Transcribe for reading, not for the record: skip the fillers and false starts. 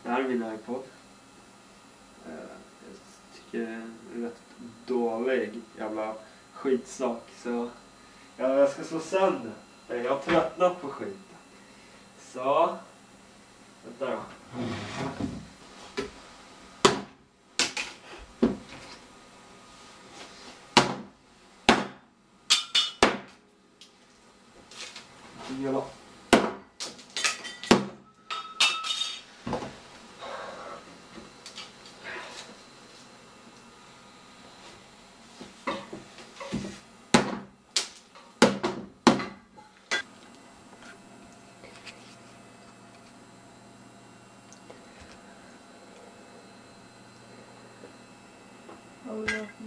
Det här är min iPod. Jag tycker det är en rätt dålig jävla skitsak. Så jag ska slå sönder. Jag har tröttnat på skiten. Så. Vänta då. Ja. Oh no.